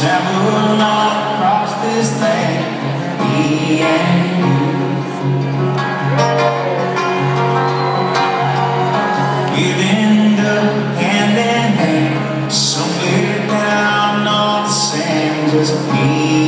travel all across this land, me and you. We'll end up hand in hand, somewhere down on the sand, just me